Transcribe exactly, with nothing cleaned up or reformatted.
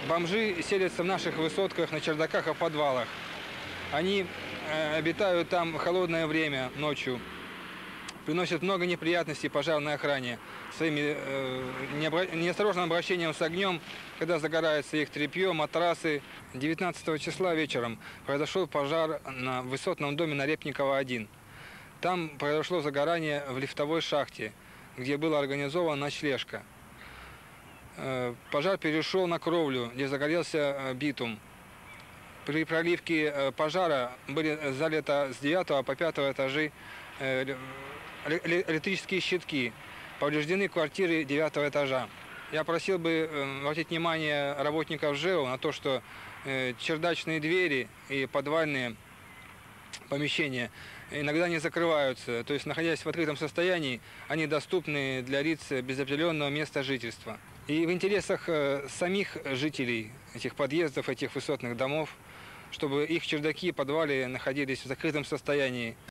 Бомжи селятся в наших высотках, на чердаках и в подвалах. Они э, обитают там в холодное время, ночью. Приносят много неприятностей пожарной охране своими э, необра... неосторожным обращением с огнем, когда загорается их тряпье, матрасы. девятнадцатого числа вечером произошел пожар на высотном доме на Репникова один. Там произошло загорание в лифтовой шахте, где была организована ночлежка. Пожар перешел на кровлю, где загорелся битум. При проливке пожара были залиты с девятого по пятый этажи электрические щитки. Повреждены квартиры девятого этажа. Я просил бы обратить внимание работников ЖЭО на то, что чердачные двери и подвальные помещения иногда не закрываются. То есть, находясь в открытом состоянии, они доступны для лиц без определенного места жительства. И в интересах самих жителей этих подъездов, этих высотных домов, чтобы их чердаки и подвалы находились в закрытом состоянии.